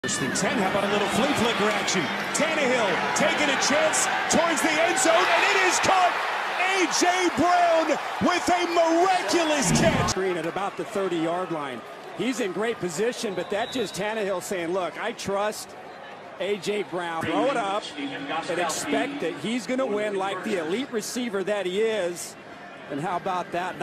First and 10, how about a little flea flicker action? Tannehill taking a chance towards the end zone, and it is caught. A.J. Brown with a miraculous catch. Screen at about the 30-yard line. He's in great position, but that just Tannehill saying, look, I trust A.J. Brown. Throw it up and expect that he's going to win like the elite receiver that he is. And how about that?